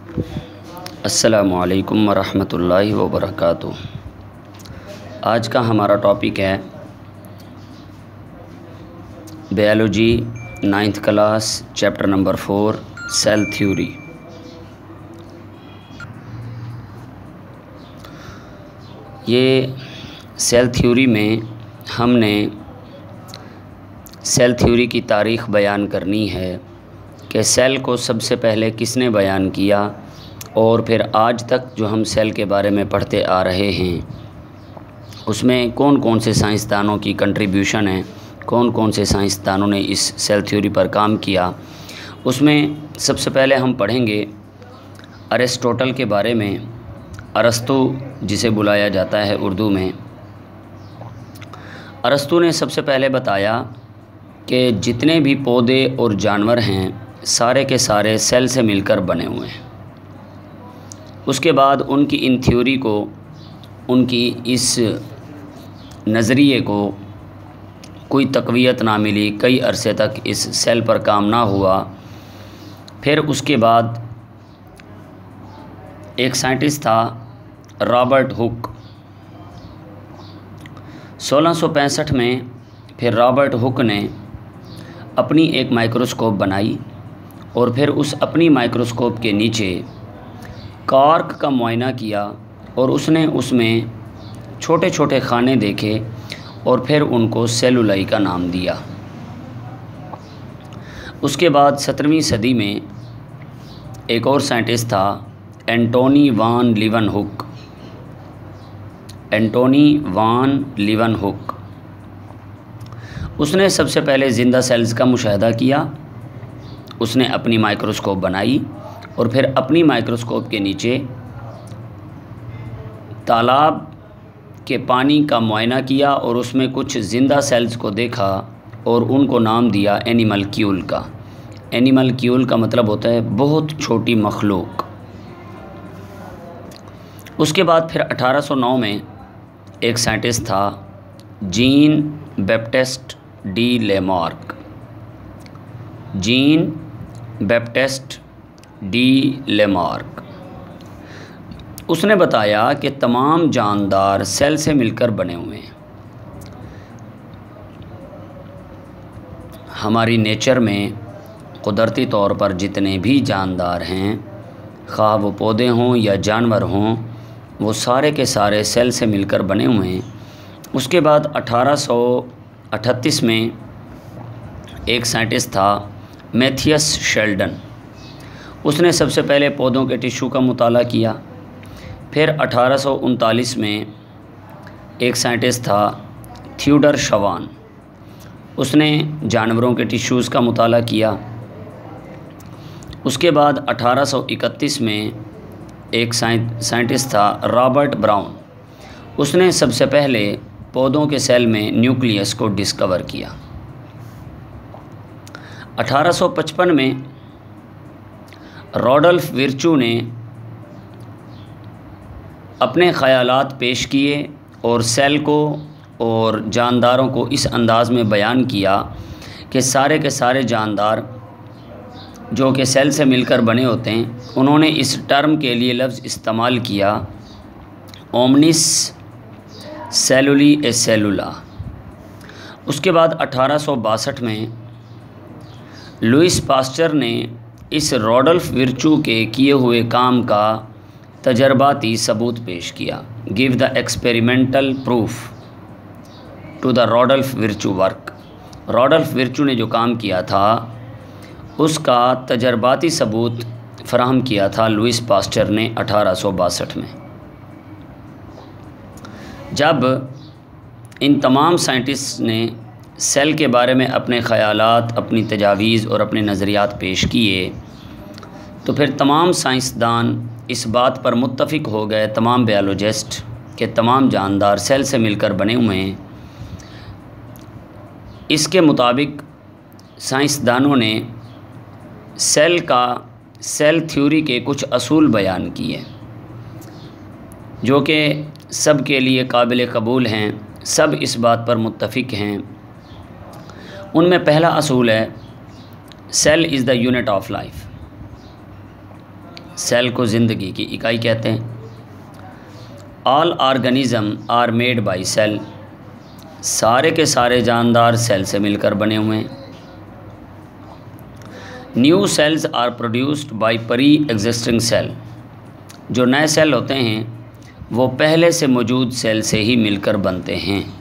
अस्सलामु अलैकुम वरहमतुल्लाहि वबरकातुहू। आज का हमारा टॉपिक है biology 9th class chapter number 4 cell theory. ये सेल थ्योरी में हमने सेल थ्योरी की तारीख़ बयान करनी है कि सेल को सबसे पहले किसने बयान किया और फिर आज तक जो हम सेल के बारे में पढ़ते आ रहे हैं उसमें कौन कौन से साइंसदानों की कंट्रीब्यूशन है, कौन कौन से साइंसदानों ने इस सेल थ्योरी पर काम किया। उसमें सबसे पहले हम पढ़ेंगे अरिस्टोटल के बारे में। अरस्तु जिसे बुलाया जाता है उर्दू में, अरस्तु ने सबसे पहले बताया कि जितने भी पौधे और जानवर हैं सारे के सारे सेल से मिलकर बने हुए हैं। उसके बाद उनकी इन थ्योरी को, उनकी इस नज़रिए को कोई तक़वियत ना मिली, कई अरसे तक इस सेल पर काम ना हुआ। फिर उसके बाद एक साइंटिस्ट था रॉबर्ट हुक। 1665 में फिर रॉबर्ट हुक ने अपनी एक माइक्रोस्कोप बनाई और फिर उस अपनी माइक्रोस्कोप के नीचे कॉर्क का मुआयना किया और उसने उसमें छोटे छोटे खाने देखे और फिर उनको सेलुलाई का नाम दिया। उसके बाद 17वीं सदी में एक और साइंटिस्ट था एंटोनी वान लीवनहुक। एंटोनी वान लीवनहुक उसने सबसे पहले ज़िंदा सेल्स का मुशाहिदा किया। उसने अपनी माइक्रोस्कोप बनाई और फिर अपनी माइक्रोस्कोप के नीचे तालाब के पानी का मुआयना किया और उसमें कुछ ज़िंदा सेल्स को देखा और उनको नाम दिया एनिमलक्यूल का। एनिमलक्यूल का मतलब होता है बहुत छोटी मखलूक। उसके बाद फिर 1809 में एक साइंटिस्ट था Jean Baptiste de Lamarck. Jean Baptiste de Lamarck उसने बताया कि तमाम जानदार सेल से मिलकर बने हुए हैं। हमारी नेचर में कुदरती तौर पर जितने भी जानदार हैं, खा वो पौधे हों या जानवर हों, वो सारे के सारे सेल से मिलकर बने हुए हैं। उसके बाद 1838 में एक साइंटिस्ट था मैथियस शेल्डन। उसने सबसे पहले पौधों के टिश्यू का मुताला किया। फिर 1839 में एक साइंटिस्ट था थ्यूडर शवान। उसने जानवरों के टिश्यूज़ का मुताला किया। उसके बाद 1831 में एक साइंटिस्ट था रॉबर्ट ब्राउन। उसने सबसे पहले पौधों के सेल में न्यूक्लियस को डिस्कवर किया। 1855 में रॉडल्फ विर्चू ने अपने ख़यालात पेश किए और सेल को और जानदारों को इस अंदाज़ में बयान किया कि सारे के सारे जानदार जो कि सेल से मिलकर बने होते हैं। उन्होंने इस टर्म के लिए लफ्ज़ इस्तेमाल किया ओमनिस सेलुली ए सेलुला। उसके बाद 1862 में लुइस पास्चर ने इस रॉडल्फ विर्चू के किए हुए काम का तजर्बाती सबूत पेश किया। Give the experimental proof to the Rudolf Virchow work. Rudolf Virchow ने जो काम किया था उसका तजर्बाती सबूत फराहम किया था लुइस पास्चर ने 1862 में। जब इन तमाम साइंटिस्ट ने सेल के बारे में अपने ख़यालात, अपनी तजावीज़ और अपने नज़रियात पेश किए तो फिर तमाम साइंसदान इस बात पर मुत्तफ़िक हो गए, तमाम बायोलॉजिस्ट, के तमाम जानदार सेल से मिलकर बने हुए हैं। इसके मुताबिक साइंसदानों ने सेल थ्योरी के कुछ असूल बयान किए जो कि सब के लिए काबिल कबूल हैं, सब इस बात पर मुत्तफ़िक हैं। उनमें पहला असूल है cell is the unit of life. Cell को ज़िंदगी की इकाई कहते हैं। All organism are made by cell, सारे के सारे जानदार सेल से मिलकर बने हुए हैं। New cells are produced by pre existing cell, जो नए सेल होते हैं वो पहले से मौजूद सेल से ही मिलकर बनते हैं।